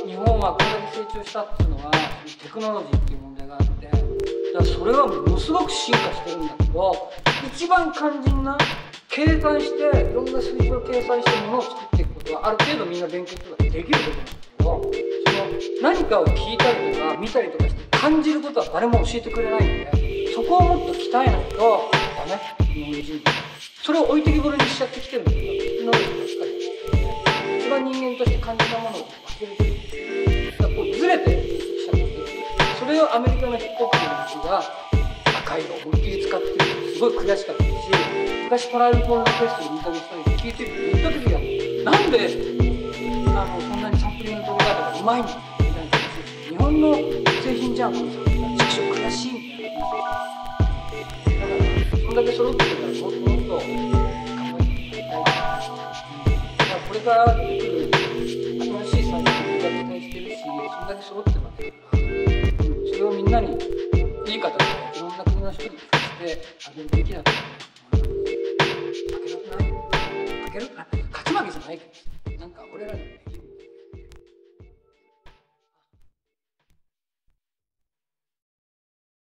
日本はこれだけ成長したっていうのはテクノロジーっていう問題があって、だからそれはものすごく進化してるんだけど、一番肝心な計算していろんな数字を計算してものを作っていくことはある程度みんな勉強とかできることなんだけど、その何かを聞いたりとか見たりとかして感じることは誰も教えてくれないんで、そこをもっと鍛えないとダメ。日本人それを置いてきぼりにしちゃってきてるんだけど、テクノロジーばっかり一番人間として感じたものを忘れてる。だからこうずれてしちゃってる。それをアメリカのヒップホップの人が赤い色を思いっきり使ってる。すごい悔しかったし、昔トライブコールドテストにインタビューしたり聞いてる言った時はなんでそんなにサンプリングの取り方がうまいんだみたいな話。日本の製品じゃんこれさ、ちくしょう悔しいみたいな。だからそんだけ揃ってるからもっともっと頑張っていきたい。だからこれから出てくる新しい産業に期待してるし、そんだけ揃ってるわけだから、それをみんなにいい形でいろんな国の人に聞かせてあげるべきだと思います。負けるかな、勝ち負けじゃないけど、なんか俺らに